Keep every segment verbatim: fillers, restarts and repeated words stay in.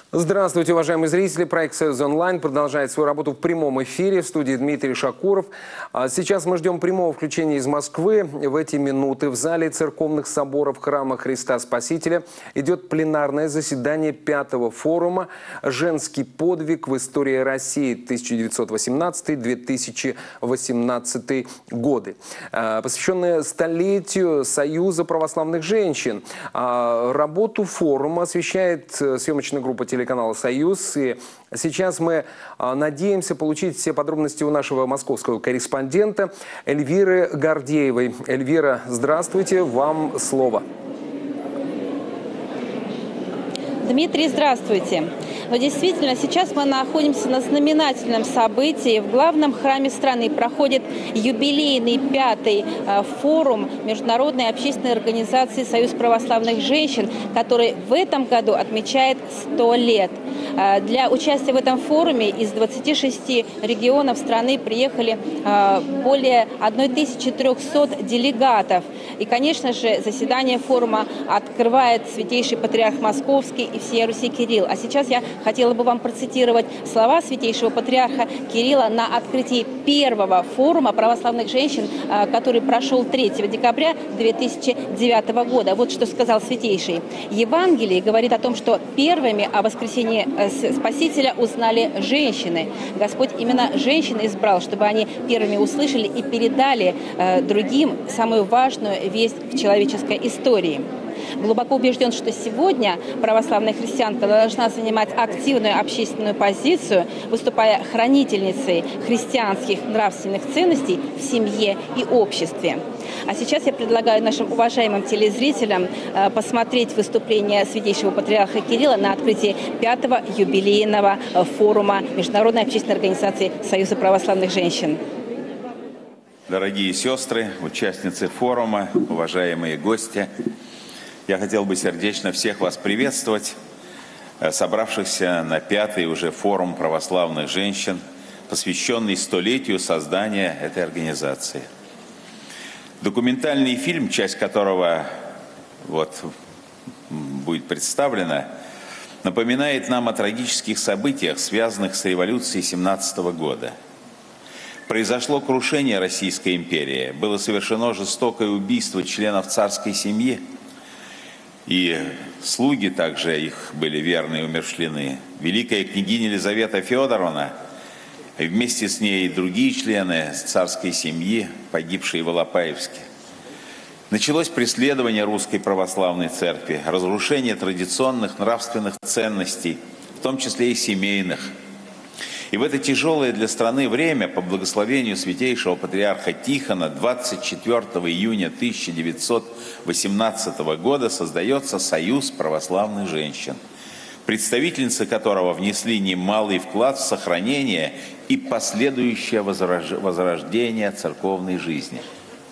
Здравствуйте, уважаемые зрители. Проект «Союз Онлайн» продолжает свою работу в прямом эфире. В студии Дмитрий Шакуров. Сейчас мы ждем прямого включения из Москвы. В эти минуты в зале церковных соборов Храма Христа Спасителя идет пленарное заседание пятого форума «Женский подвиг в истории России тысяча девятьсот восемнадцатый — две тысячи восемнадцатый годы», посвященное столетию Союза православных женщин. Работу форума освещает съемочная группа телеканала телеканала «Союз». И сейчас мы надеемся получить все подробности у нашего московского корреспондента Эльвиры Гордеевой. Эльвира, здравствуйте, вам слово. Дмитрий, здравствуйте. Но действительно, сейчас мы находимся на знаменательном событии. В главном храме страны проходит юбилейный пятый форум Международной общественной организации «Союз православных женщин», который в этом году отмечает сто лет. Для участия в этом форуме из двадцати шести регионов страны приехали более тысячи трёхсот делегатов. И, конечно же, заседание форума открывает святейший патриарх Московский и всея Руси Кирилл. А сейчас я хотела бы вам процитировать слова святейшего патриарха Кирилла на открытии первого форума православных женщин, который прошел третьего декабря две тысячи девятого года. Вот что сказал святейший. Евангелие говорит о том, что первыми о воскресении Спасителя узнали женщины. Господь именно женщин избрал, чтобы они первыми услышали и передали другим самую важную весть в человеческой истории. Глубоко убежден, что сегодня православная христианка должна занимать активную общественную позицию, выступая хранительницей христианских нравственных ценностей в семье и обществе. А сейчас я предлагаю нашим уважаемым телезрителям посмотреть выступление святейшего патриарха Кирилла на открытии пятого юбилейного форума Международной общественной организации Союза православных женщин. Дорогие сестры, участницы форума, уважаемые гости, я хотел бы сердечно всех вас приветствовать, собравшихся на пятый уже форум православных женщин, посвященный столетию создания этой организации. Документальный фильм, часть которого вот, будет представлена, напоминает нам о трагических событиях, связанных с революцией семнадцатого года. Произошло крушение Российской империи, было совершено жестокое убийство членов царской семьи, и слуги также их были верны и умерщвлены. Великая княгиня Елизавета Федоровна, и вместе с ней и другие члены царской семьи, погибшие в Алапаевске. Началось преследование Русской Православной Церкви, разрушение традиционных нравственных ценностей, в том числе и семейных. И в это тяжелое для страны время, по благословению святейшего патриарха Тихона, двадцать четвёртого июня тысяча девятьсот восемнадцатого года создается Союз православных женщин, представительницы которого внесли немалый вклад в сохранение и последующее возрождение церковной жизни.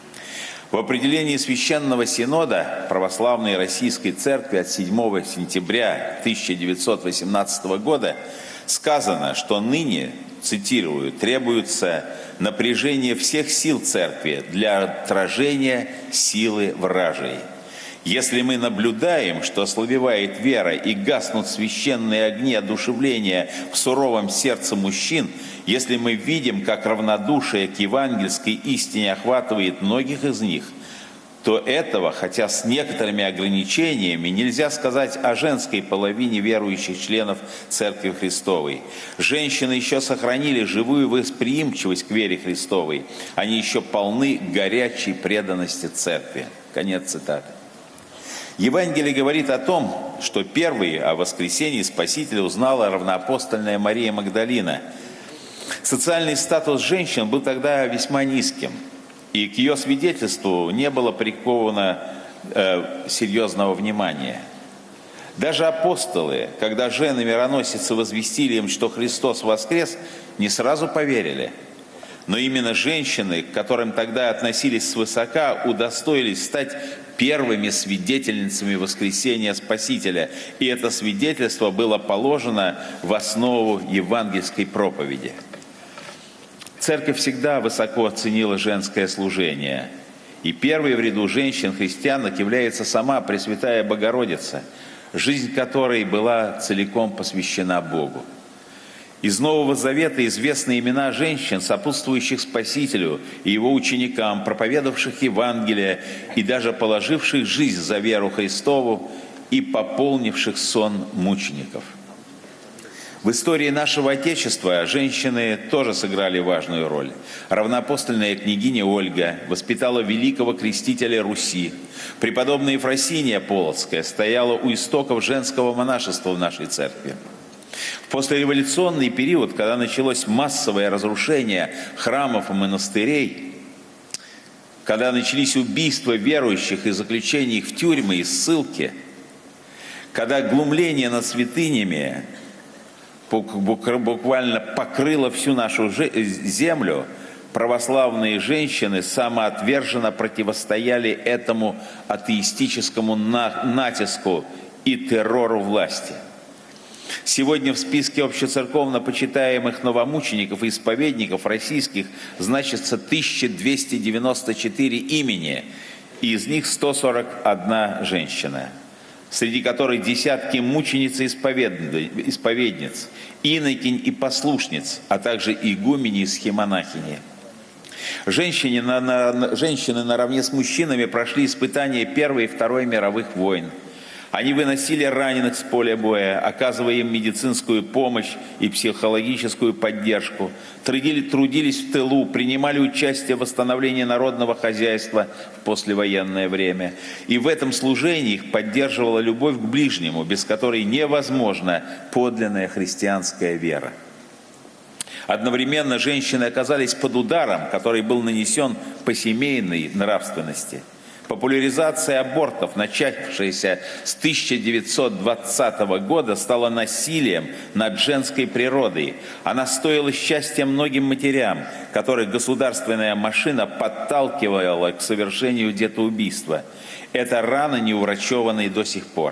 В определении Священного Синода Православной Российской Церкви от седьмого сентября тысяча девятьсот восемнадцатого года сказано, что ныне, цитирую, требуется напряжение всех сил Церкви для отражения силы вражьей. Если мы наблюдаем, что ослабевает вера и гаснут священные огни одушевления в суровом сердце мужчин, если мы видим, как равнодушие к евангельской истине охватывает многих из них, то этого, хотя с некоторыми ограничениями, нельзя сказать о женской половине верующих членов Церкви Христовой. Женщины еще сохранили живую восприимчивость к вере Христовой. Они еще полны горячей преданности Церкви. Конец цитаты. Евангелие говорит о том, что первой о воскресении Спасителя узнала равноапостольная Мария Магдалина. Социальный статус женщин был тогда весьма низким. И к ее свидетельству не было приковано э, серьезного внимания. Даже апостолы, когда жены-мироносицы возвестили им, что Христос воскрес, не сразу поверили. Но именно женщины, к которым тогда относились свысока, удостоились стать первыми свидетельницами воскресения Спасителя. И это свидетельство было положено в основу евангельской проповеди. Церковь всегда высоко оценила женское служение. И первой в ряду женщин-христианок является сама Пресвятая Богородица. жизнь которой была целиком посвящена Богу. Из Нового Завета известны имена женщин, сопутствующих Спасителю и его ученикам, проповедовавших Евангелие и даже положивших жизнь за веру Христову и пополнивших сон мучеников. В истории нашего Отечества женщины тоже сыграли важную роль. Равноапостольная княгиня Ольга воспитала великого крестителя Руси. Преподобная Ефросиния Полоцкая стояла у истоков женского монашества в нашей церкви. В послереволюционный период, когда началось массовое разрушение храмов и монастырей, когда начались убийства верующих и заключение их в тюрьмы и ссылки, когда глумление над святынями буквально покрыло всю нашу землю, православные женщины самоотверженно противостояли этому атеистическому натиску и террору власти. Сегодня в списке общецерковно почитаемых новомучеников и исповедников российских значится тысяча двести девяносто четыре имени, и из них сто сорок одна женщина, среди которых десятки мучениц и исповедниц, инокинь и послушниц, а также игумени и схемонахини. Женщины, на, на, женщины наравне с мужчинами прошли испытания Первой и Второй мировых войн. Они выносили раненых с поля боя, оказывая им медицинскую помощь и психологическую поддержку, трудились, трудились в тылу, принимали участие в восстановлении народного хозяйства в послевоенное время. И в этом служении их поддерживала любовь к ближнему, без которой невозможна подлинная христианская вера. Одновременно женщины оказались под ударом, который был нанесен по семейной нравственности. Популяризация абортов, начавшаяся с тысяча девятьсот двадцатого года, стала насилием над женской природой. Она стоила счастья многим матерям, которых государственная машина подталкивала к совершению детоубийства. Это раны, не уврачеванные до сих пор.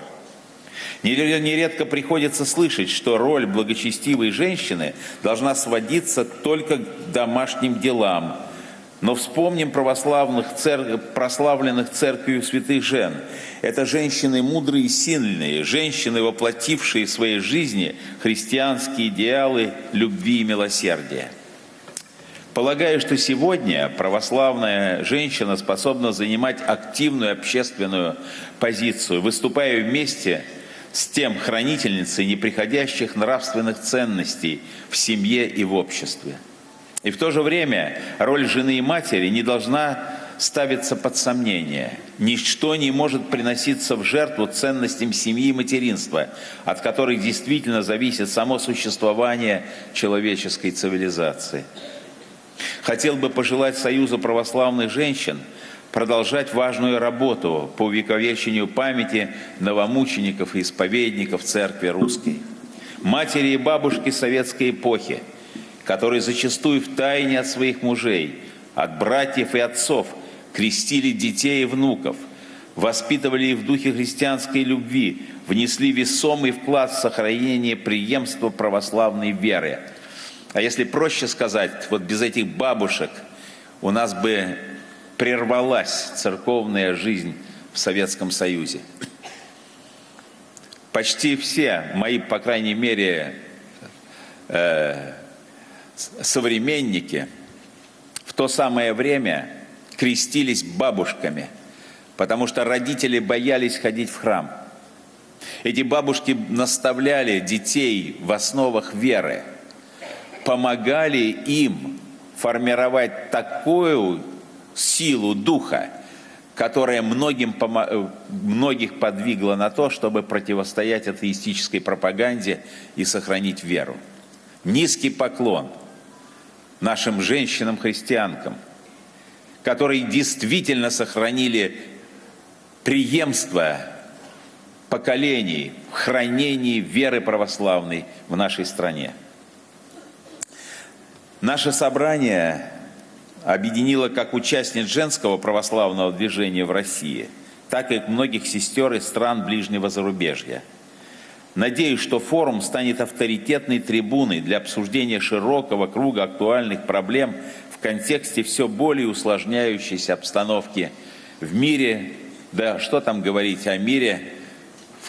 Нередко приходится слышать, что роль благочестивой женщины должна сводиться только к домашним делам. Но вспомним православных цер... прославленных церковью святых жен. Это женщины мудрые и сильные, женщины, воплотившие в своей жизни христианские идеалы любви и милосердия. Полагаю, что сегодня православная женщина способна занимать активную общественную позицию, выступая вместе с тем хранительницей неприходящих нравственных ценностей в семье и в обществе. И в то же время роль жены и матери не должна ставиться под сомнение. Ничто не может приноситься в жертву ценностям семьи и материнства, от которых действительно зависит само существование человеческой цивилизации. Хотел бы пожелать Союзу православных женщин продолжать важную работу по увековечению памяти новомучеников и исповедников Церкви Русской. Матери и бабушки советской эпохи, которые зачастую втайне от своих мужей, от братьев и отцов крестили детей и внуков, воспитывали их в духе христианской любви, внесли весомый вклад в сохранение преемства православной веры. А если проще сказать, вот без этих бабушек у нас бы прервалась церковная жизнь в Советском Союзе. Почти все мои, по крайней мере, э, современники в то самое время крестились бабушками, потому что родители боялись ходить в храм. Эти бабушки наставляли детей в основах веры, помогали им формировать такую силу духа, которая многим, многих подвигла на то, чтобы противостоять атеистической пропаганде и сохранить веру. Низкий поклон нашим женщинам-христианкам, которые действительно сохранили преемство поколений в хранении веры православной в нашей стране. Наше собрание объединило как участниц женского православного движения в России, так и многих сестер из стран ближнего зарубежья. Надеюсь, что форум станет авторитетной трибуной для обсуждения широкого круга актуальных проблем в контексте все более усложняющейся обстановки в мире, да что там говорить о мире, в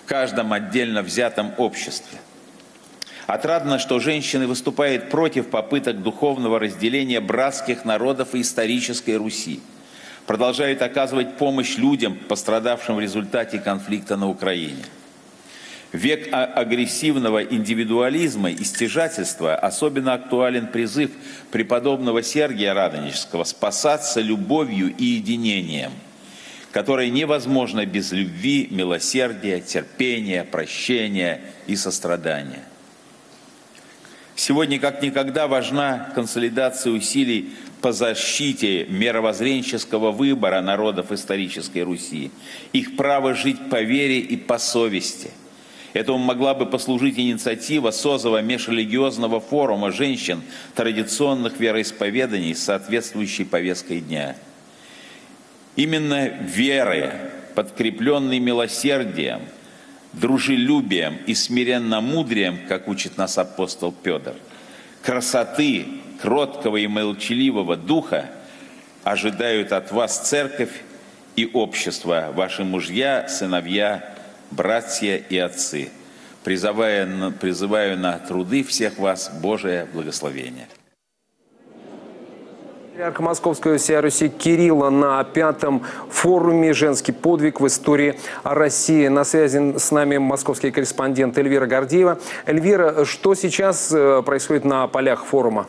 каждом отдельно взятом обществе. Отрадно, что женщины выступают против попыток духовного разделения братских народов и исторической Руси, продолжают оказывать помощь людям, пострадавшим в результате конфликта на Украине. В век агрессивного индивидуализма и стяжательства особенно актуален призыв преподобного Сергия Радонежского спасаться любовью и единением, которое невозможно без любви, милосердия, терпения, прощения и сострадания. Сегодня как никогда важна консолидация усилий по защите мировоззренческого выбора народов исторической Руси, их право жить по вере и по совести. Этому могла бы послужить инициатива созыва межрелигиозного форума женщин традиционных вероисповеданий с соответствующей повесткой дня. Именно веры, подкрепленной милосердием, дружелюбием и смиренномудрием, как учит нас апостол Петр, красоты, кроткого и молчаливого духа ожидают от вас церковь и общество, ваши мужья, сыновья, братья и отцы. Призывая, призываю на труды всех вас Божие благословение. Патриарха Московской всея Руси Кирилла на пятом форуме «Женский подвиг в истории России». На связи с нами московский корреспондент Эльвира Гордеева. Эльвира, что сейчас происходит на полях форума?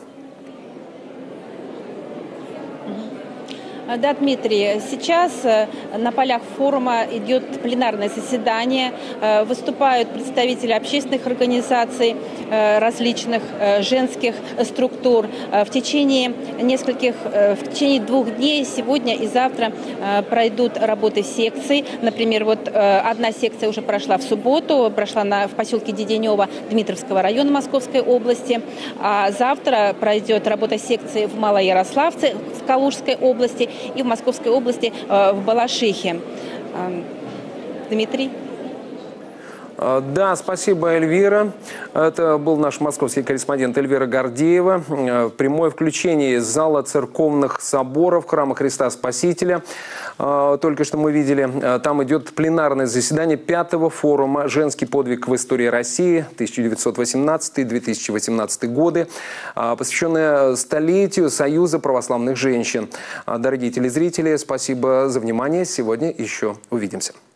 Да, Дмитрий, сейчас на полях форума идет пленарное заседание, выступают представители общественных организаций, различных женских структур. В течение нескольких, в течение двух дней, сегодня и завтра пройдут работы секций. Например, вот одна секция уже прошла в субботу, прошла на, в поселке Деденево Дмитровского района Московской области, а завтра пройдет работа секции в Малоярославце в Калужской области и в Московской области в Балашихе. Дмитрий? Да, спасибо, Эльвира. Это был наш московский корреспондент Эльвира Гордеева. Прямое включение из зала церковных соборов храма Христа Спасителя. Только что мы видели, там идет пленарное заседание пятого форума «Женский подвиг в истории России» тысяча девятьсот восемнадцатый — две тысячи восемнадцатый годы, посвященное столетию Союза православных женщин. Дорогие телезрители, спасибо за внимание. Сегодня еще увидимся.